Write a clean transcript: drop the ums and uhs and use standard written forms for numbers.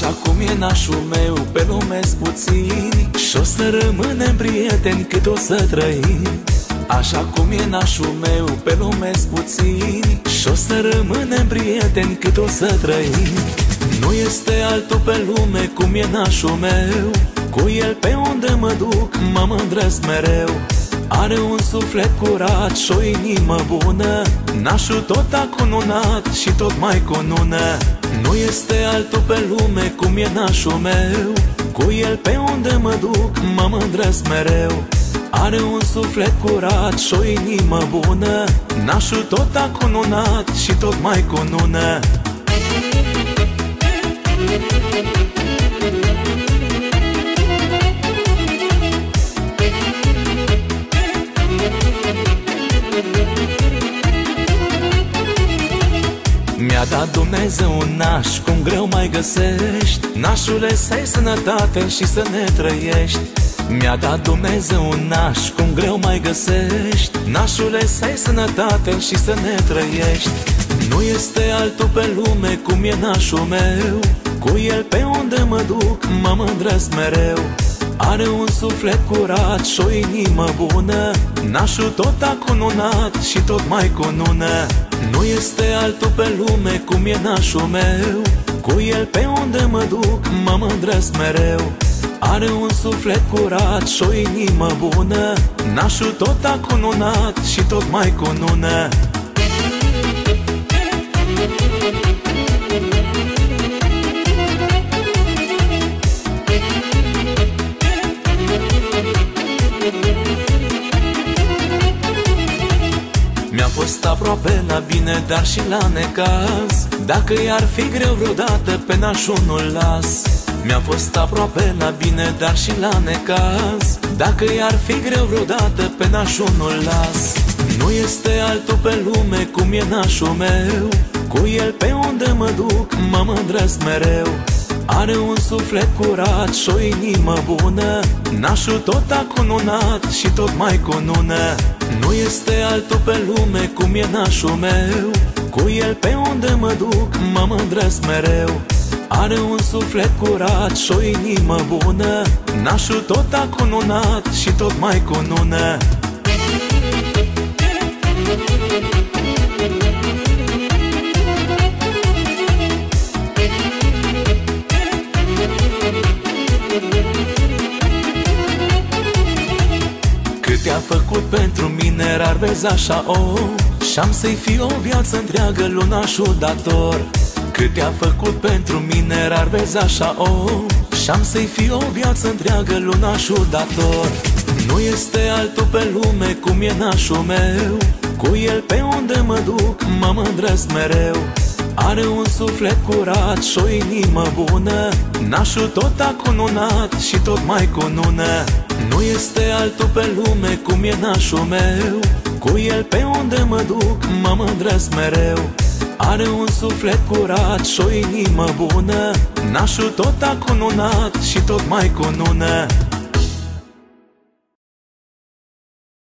Așa cum e nașul meu, pe lume-s puțini și-o să rămânem prieteni cât o să trăim. Așa cum e nașul meu, pe lume-s puțini și-o să rămânem prieteni cât o să trăim. Nu este altul pe lume cum e nașul meu, cu el pe unde mă duc mă mândresc mereu. Are un suflet curat și o inimă bună, nașul tot a cununat și tot mai cunună. Nu este altul pe lume cum e nașul meu, cu el pe unde mă duc mă mândresc mereu. Are un suflet curat și o inimă bună, nașul tot a cununat și tot mai cunună. Mi-a dat Dumnezeu un naș, cum greu mai găsești. Nașule, să ai sănătate și să ne trăiești. Mi-a dat Dumnezeu un naș, cum greu mai găsești. Nașule, să ai sănătate și să ne trăiești. Nu este altul pe lume cum e nașul meu, cu el pe unde mă duc mă mândresc mereu. Are un suflet curat și o inimă bună, nașul tot a cununat și tot mai cunună. Nu este altul pe lume cum e nașul meu, cu el pe unde mă duc mă mândresc mereu. Are un suflet curat și o inimă bună, nașul tot a cununat și tot mai cunună. Mi-a fost aproape la bine, dar și la necaz. Dacă i-ar fi greu vreodată, pe nașul nu-l las. Mi-a fost aproape la bine, dar și la necaz. Dacă i-ar fi greu vreodată, pe nașul nu-l las. Nu este altul pe lume cum e nașul meu, cu el pe unde mă duc mă mândresc mereu. Are un suflet curat și o inimă bună, nașul tot a cununat și tot mai cunună. Nu este altul pe lume cum e nașul meu, cu el pe unde mă duc mă mândresc mereu. Are un suflet curat și o inimă bună, nașul tot a cununat și tot mai cunună. Cât te-a făcut pentru mine, rar vezi așa om, și-am să-i fi o viață întreagă lunașul dator. Cât te-a făcut pentru mine, rar vezi așa om, și-am să-i fi o viață întreagă lunașul dator. Nu este altul pe lume cum e nașul meu, cu el pe unde mă duc mă mândresc mereu. Are un suflet curat și o inimă bună, nașul tot a cununat și tot mai cunună. Nu este altul pe lume cum e nașul meu, cu el pe unde mă duc mă mândresc mereu. Are un suflet curat și o inimă bună, nașul tot a cununat și tot mai cunună.